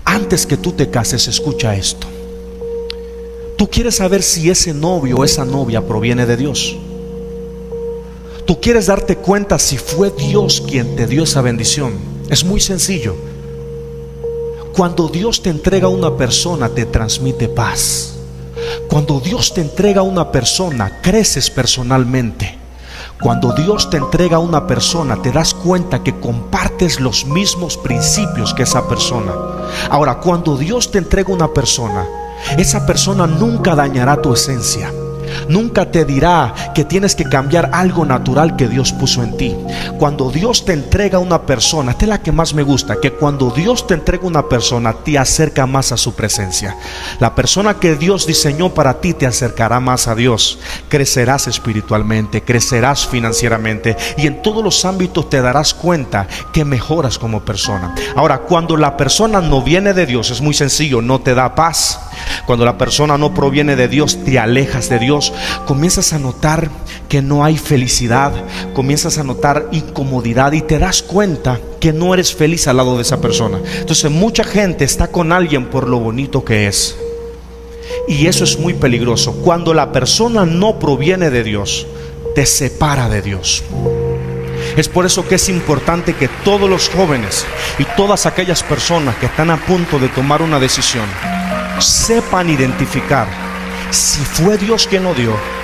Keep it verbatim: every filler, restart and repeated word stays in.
Antes que tú te cases, escucha esto. Tú quieres saber si ese novio o esa novia proviene de Dios. Tú quieres darte cuenta si fue Dios quien te dio esa bendición. Es muy sencillo. Cuando Dios te entrega a una persona, te transmite paz. Cuando Dios te entrega a una persona, creces personalmente. Cuando Dios te entrega a una persona, te das cuenta que compartes los mismos principios que esa persona. Ahora, cuando Dios te entrega a una persona, esa persona nunca dañará tu esencia. Nunca te dirá que tienes que cambiar algo natural que Dios puso en ti. Cuando Dios te entrega a una persona, esta es la que más me gusta, que cuando Dios te entrega a una persona, te acerca más a su presencia. La persona que Dios diseñó para ti te acercará más a Dios. Crecerás espiritualmente, crecerás financieramente, y en todos los ámbitos te darás cuenta que mejoras como persona. Ahora, cuando la persona no viene de Dios, es muy sencillo, no te da paz. Cuando la persona no proviene de Dios, te alejas de Dios. Comienzas a notar que no hay felicidad, comienzas a notar incomodidad y te das cuenta que no eres feliz al lado de esa persona. Entonces mucha gente está con alguien por lo bonito que es, y eso es muy peligroso. Cuando la persona no proviene de Dios, te separa de Dios. Es por eso que es importante que todos los jóvenes y todas aquellas personas que están a punto de tomar una decisión sepan identificar si fue Dios quien lo dio